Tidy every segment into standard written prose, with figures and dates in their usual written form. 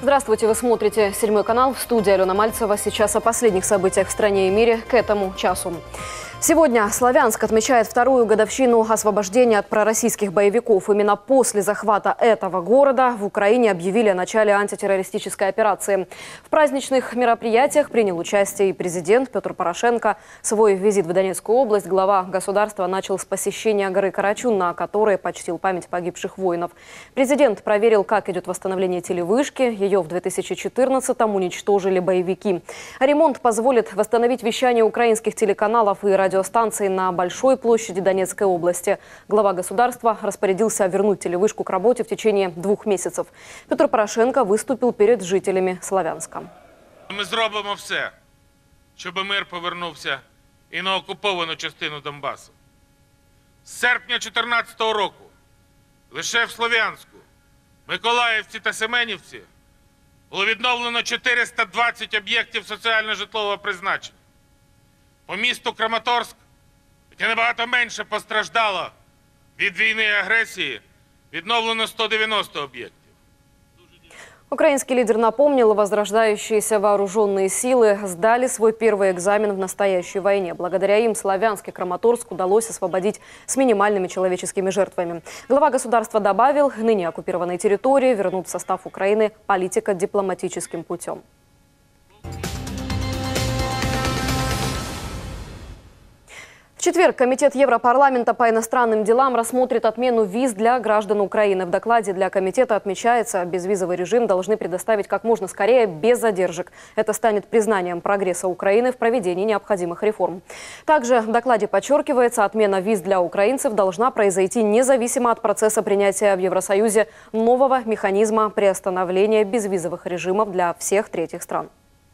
Здравствуйте, вы смотрите «Седьмой канал», в студии Алена Мальцева. Сейчас о последних событиях в стране и мире к этому часу. Сегодня Славянск отмечает вторую годовщину освобождения от пророссийских боевиков. Именно после захвата этого города в Украине объявили о начале антитеррористической операции. В праздничных мероприятиях принял участие и президент Петр Порошенко. Свой визит в Донецкую область глава государства начал с посещения горы Карачун, на которой почтил память погибших воинов. Президент проверил, как идет восстановление телевышки. Ее в 2014-м уничтожили боевики. Ремонт позволит восстановить вещание украинских телеканалов и радиостанций на Большой площади Донецкой области. Глава государства распорядился вернуть телевышку к работе в течение 2 месяцев. Петр Порошенко выступил перед жителями Славянска. Ми зробимо все, щоб мир повернувся і на окуповану частину Донбасу. З серпня 2014 року лише в Слов'янську, Миколаївці та Семенівці було відновлено 420 об'єктів соціально-житлового призначення. По місту Краматорськ, яке набагато менше постраждало від війни і агресії, відновлено 190 об'єктів. Украинский лидер напомнил, возрождающиеся вооруженные силы сдали свой первый экзамен в настоящей войне. Благодаря им Славянск и Краматорск удалось освободить с минимальными человеческими жертвами. Глава государства добавил, ныне оккупированные территории вернут в состав Украины политико-дипломатическим путем. В четверг Комитет Европарламента по иностранным делам рассмотрит отмену виз для граждан Украины. В докладе для комитета отмечается, безвизовый режим должны предоставить как можно скорее, без задержек. Это станет признанием прогресса Украины в проведении необходимых реформ. Также в докладе подчеркивается, отмена виз для украинцев должна произойти независимо от процесса принятия в Евросоюзе нового механизма приостановления безвизовых режимов для всех третьих стран.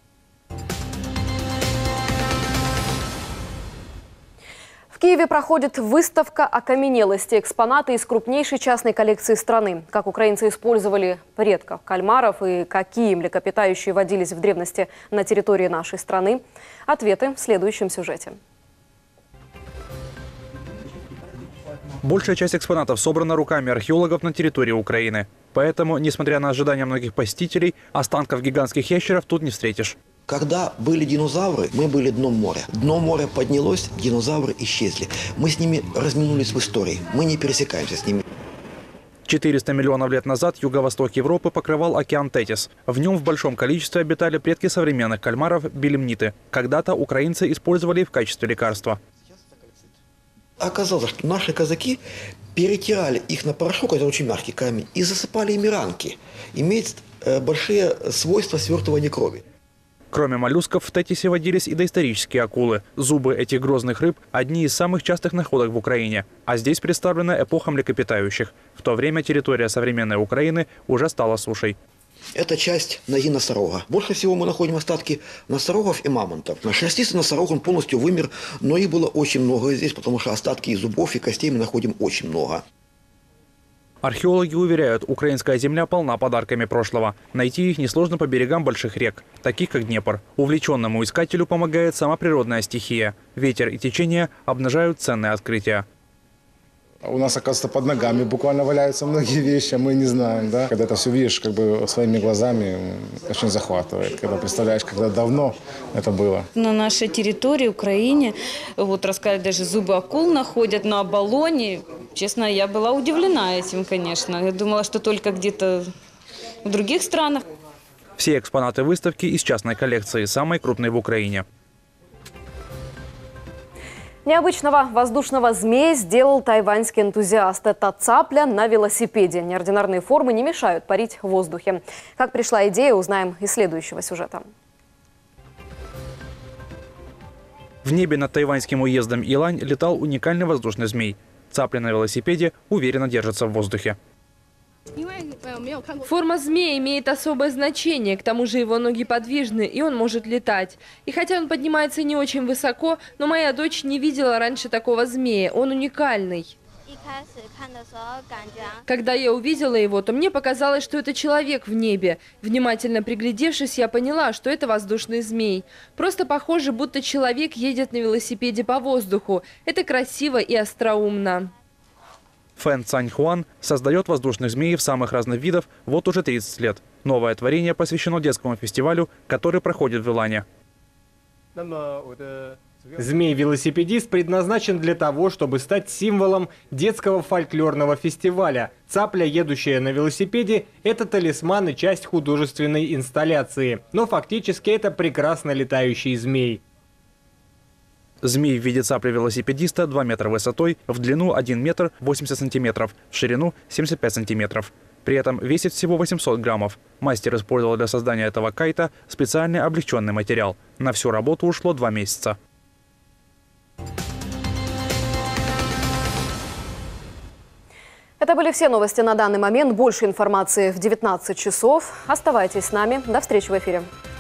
В Киеве проходит выставка окаменелости. Экспонаты из крупнейшей частной коллекции страны. Как украинцы использовали предков кальмаров и какие млекопитающие водились в древности на территории нашей страны. Ответы в следующем сюжете. Большая часть экспонатов собрана руками археологов на территории Украины. Поэтому, несмотря на ожидания многих посетителей, останков гигантских ящеров тут не встретишь. Когда были динозавры, мы были дном моря. Дно моря поднялось, динозавры исчезли. Мы с ними разминулись в истории. Мы не пересекаемся с ними. 400 миллионов лет назад юго-восток Европы покрывал океан Тетис. В нем в большом количестве обитали предки современных кальмаров – белемниты. Когда-то украинцы использовали их в качестве лекарства. Оказалось, что наши казаки перетирали их на порошок, это очень мягкий камень, и засыпали ими ранки. Имеет большие свойства свертывания крови. Кроме моллюсков, в Тетисе водились и доисторические акулы. Зубы этих грозных рыб – одни из самых частых находок в Украине. А здесь представлена эпоха млекопитающих. В то время территория современной Украины уже стала сушей. Это часть ноги носорога. Больше всего мы находим остатки носорогов и мамонтов. Шерстистый носорог, он полностью вымер, но их было очень много здесь, потому что остатки и зубов, и костей мы находим очень много. Археологи уверяют, украинская земля полна подарками прошлого. Найти их несложно по берегам больших рек, таких как Днепр. Увлеченному искателю помогает сама природная стихия. Ветер и течение обнажают ценные открытия. У нас, оказывается, под ногами буквально валяются многие вещи, мы не знаем, да. Когда это все видишь как бы своими глазами, очень захватывает. Когда представляешь, когда давно это было. На нашей территории, Украине, вот рассказали, даже зубы акул находят на Оболоне. Честно, я была удивлена этим, конечно. Я думала, что только где-то в других странах. Все экспонаты выставки из частной коллекции, самой крупной в Украине. Необычного воздушного змея сделал тайваньский энтузиаст. Это цапля на велосипеде. Неординарные формы не мешают парить в воздухе. Как пришла идея, узнаем из следующего сюжета. В небе над тайваньским уездом Илань летал уникальный воздушный змей. Цапля на велосипеде уверенно держится в воздухе. Форма змея имеет особое значение, к тому же его ноги подвижны, и он может летать. И хотя он поднимается не очень высоко, но моя дочь не видела раньше такого змея, он уникальный. Когда я увидела его, то мне показалось, что это человек в небе. Внимательно приглядевшись, я поняла, что это воздушный змей. Просто похоже, будто человек едет на велосипеде по воздуху. Это красиво и остроумно. Фэн Цань Хуан создает воздушных змеев самых разных видов вот уже 30 лет. Новое творение посвящено детскому фестивалю, который проходит в Илане. Змей-велосипедист предназначен для того, чтобы стать символом детского фольклорного фестиваля. Цапля, едущая на велосипеде, это талисман и часть художественной инсталляции. Но фактически это прекрасно летающий змей. Змей в виде цапли-велосипедиста 2 метра высотой, в длину 1 метр 80 сантиметров, в ширину 75 сантиметров. При этом весит всего 800 граммов. Мастер использовал для создания этого кайта специальный облегченный материал. На всю работу ушло 2 месяца. Это были все новости на данный момент. Больше информации в 19 часов. Оставайтесь с нами. До встречи в эфире.